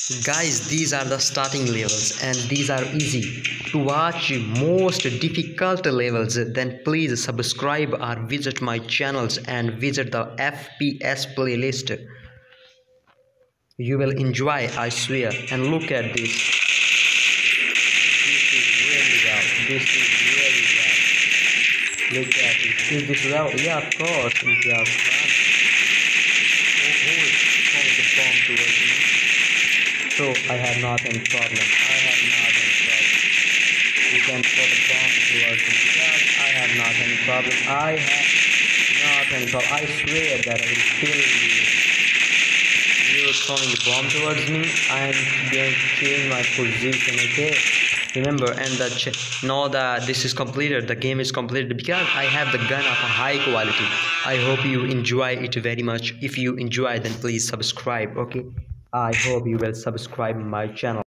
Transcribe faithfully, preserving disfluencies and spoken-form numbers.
Guys, these are the starting levels and these are easy. To watch most difficult levels, then please subscribe or visit my channels and visit the F P S playlist. You will enjoy, I swear. And look at this. This is really well. This is really well. Look at it. Is this well? Yeah, of course. It is fun. Oh, who is throwing the bomb towards me? So I have not any problem. I have not any problem. You can throw the bomb towards me. Yes, I have not any problem. I have not any problem. I swear that I will kill you. You're throwing the bomb towards me. I'm going to change my position, okay? Remember, and the ch now that this is completed, the game is completed because I have the gun of a high quality. I hope you enjoy it very much. If you enjoy, then please subscribe, okay? I hope you will subscribe my channel.